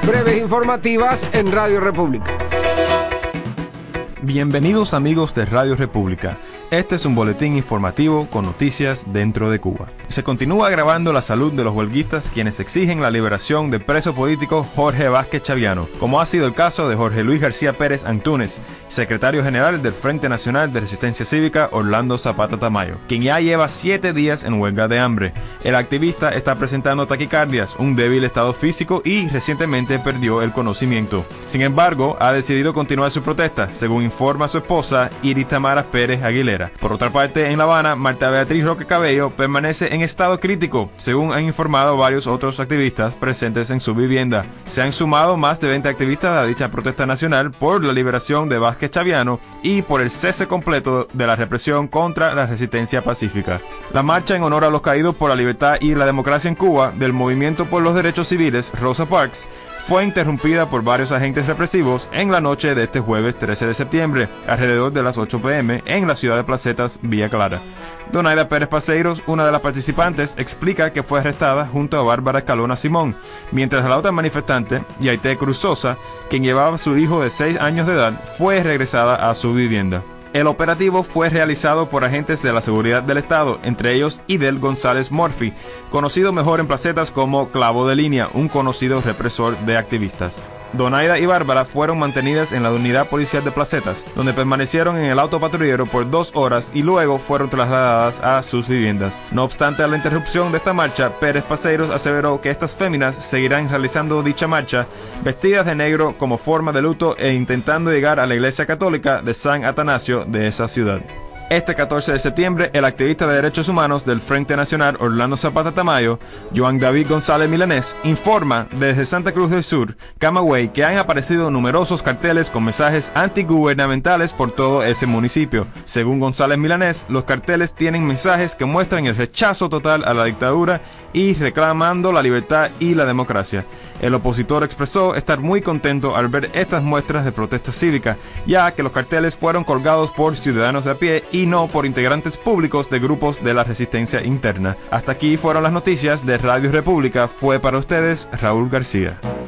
breves informativas en Radio República. Bienvenidos amigos de Radio República. Este es un boletín informativo con noticias dentro de Cuba. Se continúa agravando la salud de los huelguistas quienes exigen la liberación del preso político Jorge Vázquez Chaviano, como ha sido el caso de Jorge Luis García Pérez Antúnez, secretario general del Frente Nacional de Resistencia Cívica Orlando Zapata Tamayo, quien ya lleva 7 días en huelga de hambre. El activista está presentando taquicardias, un débil estado físico y recientemente perdió el conocimiento. Sin embargo, ha decidido continuar su protesta, según informa su esposa Iris Tamara Pérez Aguilera. Por otra parte, en La Habana, Marta Beatriz Roque Cabello permanece en estado crítico, según han informado varios otros activistas presentes en su vivienda. Se han sumado más de 20 activistas a dicha protesta nacional por la liberación de Vázquez Chaviano y por el cese completo de la represión contra la resistencia pacífica. La marcha en honor a los caídos por la libertad y la democracia en Cuba del Movimiento por los Derechos Civiles, Rosa Parks, fue interrumpida por varios agentes represivos en la noche de este jueves 13 de septiembre, alrededor de las 8 p.m. en la ciudad de Placetas, Villa Clara. Donaida Pérez Paseiros, una de las participantes, explica que fue arrestada junto a Bárbara Escalona Simón, mientras la otra manifestante, Yaité Cruz Sosa, quien llevaba a su hijo de 6 años de edad, fue regresada a su vivienda. El operativo fue realizado por agentes de la seguridad del Estado, entre ellos Idel González Murphy, conocido mejor en Placetas como Clavo de Línea, un conocido represor de activistas. Donaida y Bárbara fueron mantenidas en la unidad policial de Placetas, donde permanecieron en el auto patrullero por 2 horas y luego fueron trasladadas a sus viviendas. No obstante a la interrupción de esta marcha, Pérez Paseiros aseveró que estas féminas seguirán realizando dicha marcha vestidas de negro como forma de luto e intentando llegar a la iglesia católica de San Atanasio de esa ciudad. Este 14 de septiembre, el activista de derechos humanos del Frente Nacional Orlando Zapata Tamayo, Joan David González Milanés, informa desde Santa Cruz del Sur, Camagüey, que han aparecido numerosos carteles con mensajes antigubernamentales por todo ese municipio. Según González Milanés, los carteles tienen mensajes que muestran el rechazo total a la dictadura y reclamando la libertad y la democracia. El opositor expresó estar muy contento al ver estas muestras de protesta cívica, ya que los carteles fueron colgados por ciudadanos de a pie y no por integrantes públicos de grupos de la resistencia interna. Hasta aquí fueron las noticias de Radio República. Fue para ustedes Raúl García.